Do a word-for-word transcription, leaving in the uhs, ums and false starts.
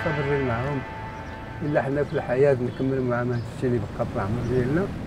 مستمرين معاهم الا حنا في الحياه نكملوا مع ما الشيء اللي بقى في العمر ديالنا.